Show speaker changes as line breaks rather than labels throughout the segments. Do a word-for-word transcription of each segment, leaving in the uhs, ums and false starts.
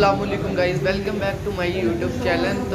अस्सलाम वालेकुम guys, welcome back to my YouTube channel. तो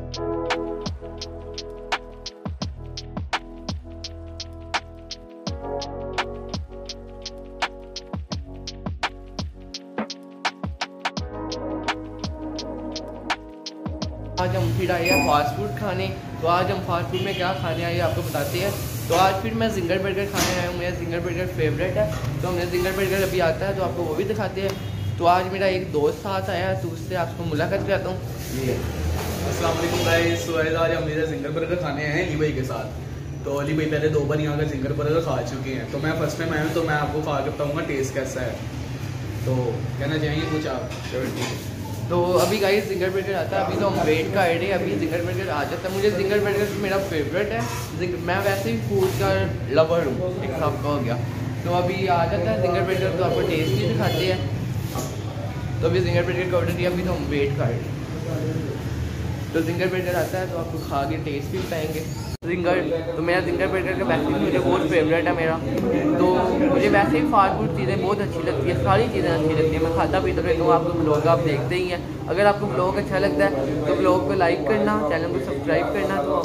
आज हम फिर आए हैं फास्ट फूड खाने। तो आज हम फास्ट फूड में क्या खाने आए आपको बताते हैं। तो आज फिर मैं जिंगर बर्गर खाने आया हूँ, मेरा जिंगर बर्गर फेवरेट है। तो हमने जिंगर बर्गर अभी आता है तो आपको वो भी दिखाते हैं। तो आज मेरा एक दोस्त साथ आया है तो उससे आपको मुलाकात कराता हूँ। ये
अस्सलाम वालेकुम गाइस। सो आज हम मेरे जिंगर बर्गर खाने आए हैं अली भाई के साथ। तो अली भाई पहले दो बार यहाँ का जिंगर बर्गर खा चुके हैं, तो मैं फर्स्ट टाइम आया हूँ तो मैं आपको खा के बताऊँगा टेस्ट कैसा है। तो कहना चाहेंगे कुछ आप?
तो अभी गाइस जिंगर बर्गर आता है, अभी तो हम वेट का आइडिया, अभी जिंगर बर्गर आ जाता है। मुझे जिंगर बर्गर मेरा फेवरेट है, मैं वैसे ही फूड का लवर हूँ, एक हिसाब का हो गया। तो अभी आ जाता है जिंगर बर्गर, तो आपको टेस्ट भी दिखाते हैं। तो अभी जिंगर बर्गर का ऑर्डर दिया, अभी तो हम वेट का आइडिया। तो जिंगर बर्गर आता है तो आपको खा के टेस्ट भी बताएंगे। जिंगर तो मेरा जिंगर बर्गर का वैसे भी मुझे बहुत फेवरेट है मेरा। तो मुझे वैसे ही फास्ट फूड चीज़ें बहुत अच्छी लगती है, सारी चीज़ें अच्छी लगती है, मैं खाता पीता रहता हूँ। आपको ब्लॉग आप देखते ही हैं, अगर आपको ब्लॉग अच्छा लगता है तो ब्लॉग को लाइक करना, चैनल को सब्सक्राइब करना। तो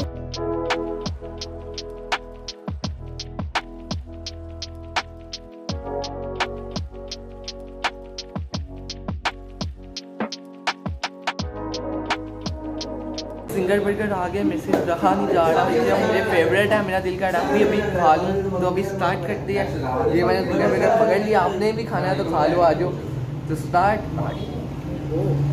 जिंगर बर्गर आ गया, मेरे से रखा नहीं जा रहा, इसलिए मुझे फेवरेट है, मेरा दिल का अभी अभी खा लूँ। तो अभी स्टार्ट करते हैं। ये मैंने जिंगर बर्गर पकड़ लिया, आपने भी खाना है तो खा लो, आ जाओ। तो स्टार्ट।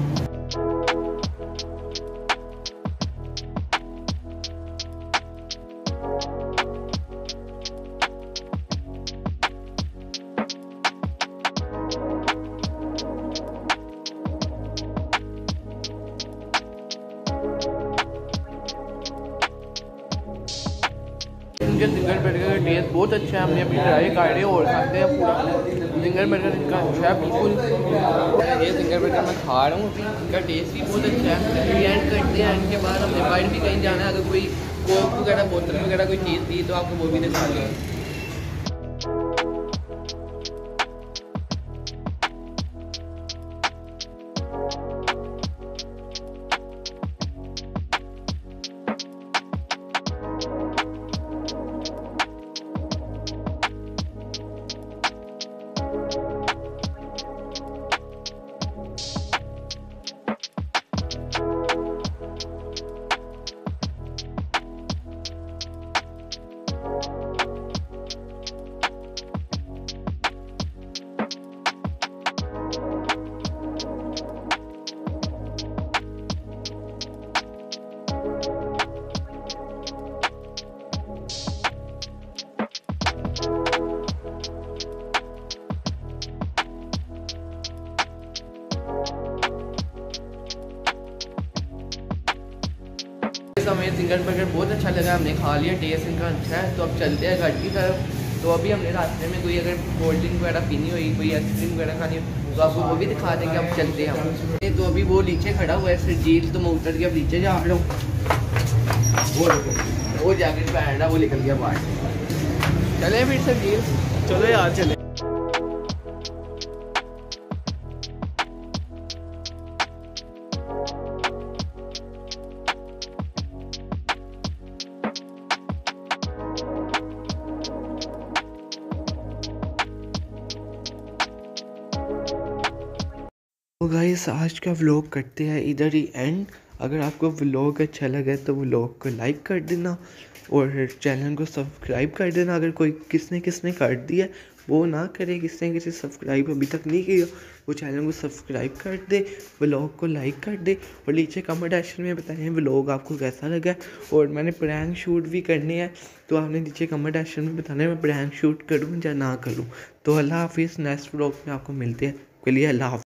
मुझे जिंगर बर्गर का टेस्ट बहुत अच्छा है, हमने अभी ट्राई कर रहे और खाते हैं पूरा। जिंगर बर्गर इनका अच्छा है बिल्कुल। ये जिंगर बर्गर मैं खा रहा हूँ अभी, इनका टेस्ट भी बहुत अच्छा है। फिर एंड करते हैं, इनके बाद हमने बाहर भी कहीं जाना है, अगर कोई कोक वगैरह बोतल वगैरह कोई चीज़ दी तो आपको वो भी दिखा दें। हमें जिंगर बर्गर बहुत अच्छा लगा, हमने खा लिया, टेस्ट इनका अच्छा है। तो अब चलते हैं घर की तरफ। तो अभी हमने रास्ते में कोई अगर कोल्ड ड्रिंक वगैरह पीनी हुई, कोई आइसक्रीम वगैरह खानी हो तो आपको वो भी दिखा देंगे। अब चलते हैं हम। तो अभी वो नीचे खड़ा हुआ है सरजील, तो मैं उतर के अब नीचे जा रहा हूँ। वो वो जैकेट पहन रहा, वो निकल गया बाहर। चले फिर सरजील,
चलो यार चले।
तो गाइस आज का व्लॉग करते हैं इधर ही एंड। अगर आपको व्लॉग अच्छा लगे तो व्लॉग को लाइक कर देना और चैनल को सब्सक्राइब कर देना। अगर कोई किसने किसने कर दिया वो ना करे, किसने किसी सब्सक्राइब अभी तक नहीं किया वो चैनल को सब्सक्राइब कर दे, व्लॉग को लाइक कर दे और नीचे कमेंट सेक्शन में बताएं व्लॉग आपको कैसा लगा। और मैंने प्रैंक शूट भी करने हैं, तो आपने नीचे कमेंट सेक्शन में बताना है मैं प्रैंक शूट करूँ या ना करूँ। तो अल्लाह हाफिज़, नेक्स्ट व्लॉग में आपको मिलते हैं। के लिए अल्लाह हाफिज़।